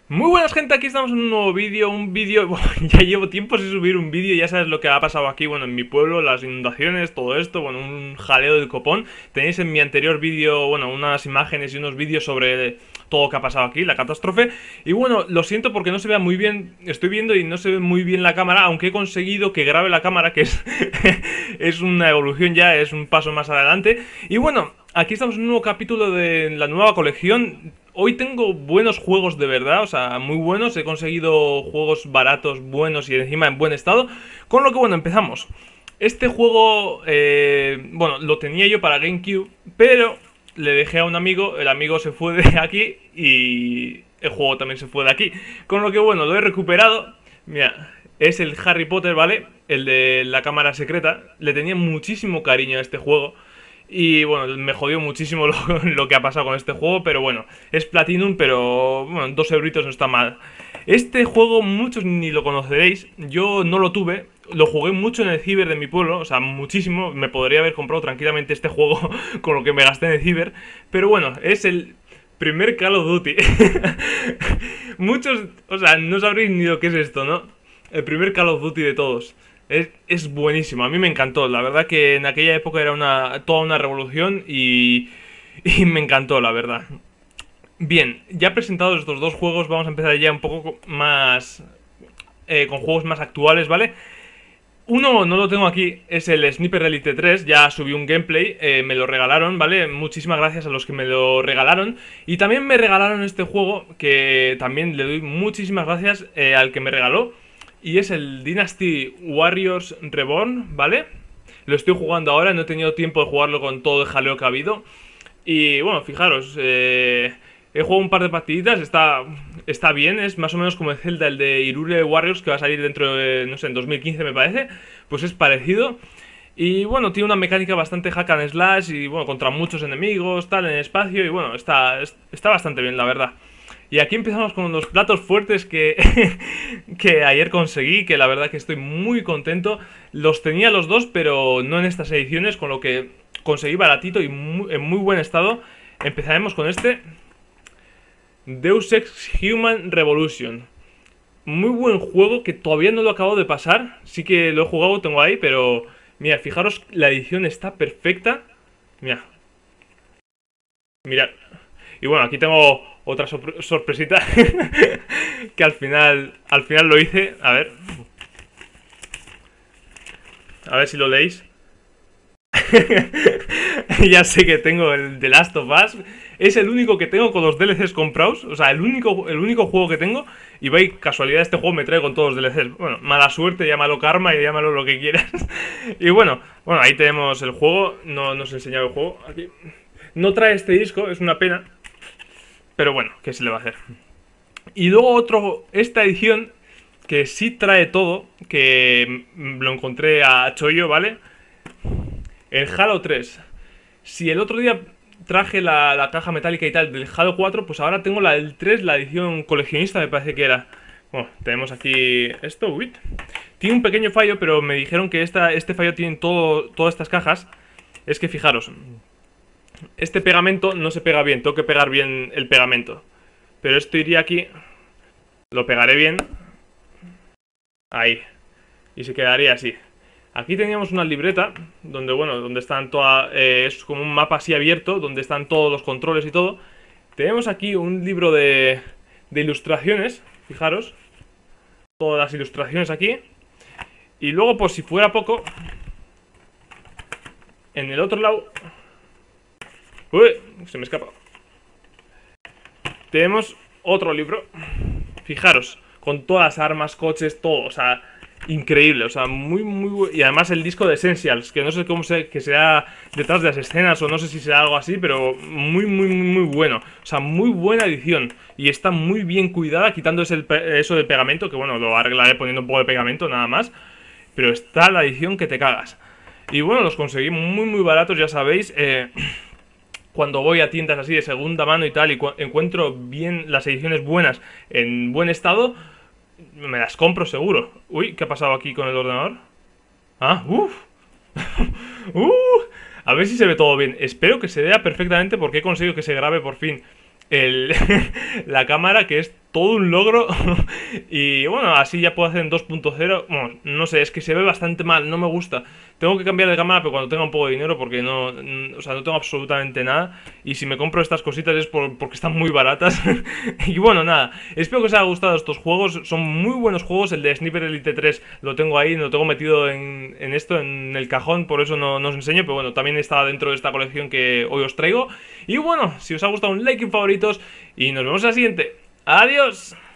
Muy buenas gente, aquí estamos en un nuevo vídeo, bueno, ya llevo tiempo sin subir un vídeo, ya sabes lo que ha pasado aquí, bueno, en mi pueblo, las inundaciones, todo esto, bueno, un jaleo del copón. Tenéis en mi anterior vídeo, bueno, unas imágenes y unos vídeos sobre todo lo que ha pasado aquí, la catástrofe. Y bueno, lo siento porque no se vea muy bien, estoy viendo y no se ve muy bien la cámara, aunque he conseguido que grabe la cámara, que es, es una evolución ya, es un paso más adelante. Y bueno, aquí estamos en un nuevo capítulo de la nueva colección. Hoy tengo buenos juegos de verdad, o sea, muy buenos. He conseguido juegos baratos, buenos y encima en buen estado. Con lo que, bueno, empezamos. Este juego, bueno, lo tenía yo para GameCube, pero le dejé a un amigo. El amigo se fue de aquí y el juego también se fue de aquí. Con lo que, bueno, lo he recuperado. Mira, es el Harry Potter, ¿vale? El de la cámara secreta. Le tenía muchísimo cariño a este juego. Y bueno, me jodió muchísimo lo que ha pasado con este juego, pero bueno, es Platinum, pero bueno, 2 euritos no está mal. Este juego muchos ni lo conoceréis, yo no lo tuve, lo jugué mucho en el ciber de mi pueblo, o sea, muchísimo, me podría haber comprado tranquilamente este juego con lo que me gasté en el ciber, pero bueno, es el primer Call of Duty. Muchos, o sea, no sabréis ni lo que es esto, ¿no? El primer Call of Duty de todos. Es buenísimo, a mí me encantó. La verdad que en aquella época era toda una revolución y me encantó, la verdad. Bien, ya presentados estos dos juegos, vamos a empezar ya un poco más con juegos más actuales, ¿vale? Uno no lo tengo aquí, es el Sniper Elite 3, ya subí un gameplay, me lo regalaron, ¿vale? Muchísimas gracias a los que me lo regalaron. Y también me regalaron este juego, que también le doy muchísimas gracias al que me regaló. Y es el Dynasty Warriors Reborn, ¿vale? Lo estoy jugando ahora, no he tenido tiempo de jugarlo con todo el jaleo que ha habido. Y bueno, fijaros, he jugado un par de partiditas, está bien, es más o menos como el Zelda, el de Hyrule Warriors, que va a salir dentro de, no sé, en 2015 me parece. Pues es parecido. Y bueno, tiene una mecánica bastante hack and slash y bueno, contra muchos enemigos, tal, en espacio. Y bueno, está bastante bien, la verdad. Y aquí empezamos con los platos fuertes que, que ayer conseguí, que la verdad que estoy muy contento. Los tenía los dos, pero no en estas ediciones, con lo que conseguí baratito y en muy buen estado. Empezaremos con este Deus Ex Human Revolution. Muy buen juego que todavía no lo acabo de pasar. Sí que lo he jugado, tengo ahí, pero mira, fijaros, la edición está perfecta. Mira, mirad. Y bueno, aquí tengo otra sorpresita que al final lo hice. A ver si lo leéis. Ya sé que tengo el The Last of Us. Es el único que tengo con los DLCs comprados. O sea, el único juego que tengo. Y veis, casualidad, este juego me trae con todos los DLCs. Bueno, mala suerte, llámalo karma y llámalo lo que quieras. Y bueno, ahí tenemos el juego. No os he enseñado el juego. Aquí. No trae este disco, es una pena. Pero bueno, ¿qué se le va a hacer? Y luego esta edición que sí trae todo, que lo encontré a chollo, ¿vale? El Halo 3. Si el otro día traje la caja metálica y tal del Halo 4, pues ahora tengo la del 3, la edición coleccionista me parece que era. Bueno, tenemos aquí esto, uy. Tiene un pequeño fallo, pero me dijeron que este fallo tiene todas estas cajas. Es que fijaros, este pegamento no se pega bien, tengo que pegar bien el pegamento. Pero esto iría aquí, lo pegaré bien. Ahí. Y se quedaría así. Aquí teníamos una libreta, donde están todas, es como un mapa así abierto, donde están todos los controles y todo. Tenemos aquí un libro de ilustraciones, fijaros. Todas las ilustraciones aquí. Y luego, por si fuera poco, en el otro lado... Uy, se me escapa. Tenemos otro libro. Fijaros, con todas las armas, coches, todo, o sea, increíble, o sea, muy bueno. Y además el disco de Essentials, que no sé cómo que sea detrás de las escenas o no sé si será algo así, pero muy bueno. O sea, muy buena edición. Y está muy bien cuidada, quitando eso del pegamento, que bueno, lo arreglaré poniendo un poco de pegamento, nada más. Pero está la edición que te cagas. Y bueno, los conseguí muy baratos, ya sabéis. Cuando voy a tiendas así de segunda mano y tal y encuentro bien las ediciones buenas en buen estado, me las compro seguro. Uy, ¿qué ha pasado aquí con el ordenador? Ah, a ver si se ve todo bien. Espero que se vea perfectamente porque he conseguido que se grabe por fin la cámara, que es todo un logro. Y bueno, así ya puedo hacer en 2.0. Bueno, no sé, es que se ve bastante mal, no me gusta. Tengo que cambiar de cámara, pero cuando tenga un poco de dinero, porque no, o sea, no tengo absolutamente nada. Y si me compro estas cositas es porque están muy baratas. Y bueno, nada, espero que os haya gustado estos juegos. Son muy buenos juegos. El de Sniper Elite 3 lo tengo ahí, lo tengo metido en esto, en el cajón, por eso no os enseño. Pero bueno, también está dentro de esta colección que hoy os traigo. Y bueno, si os ha gustado, un like y favoritos. Y nos vemos en la siguiente. Adiós.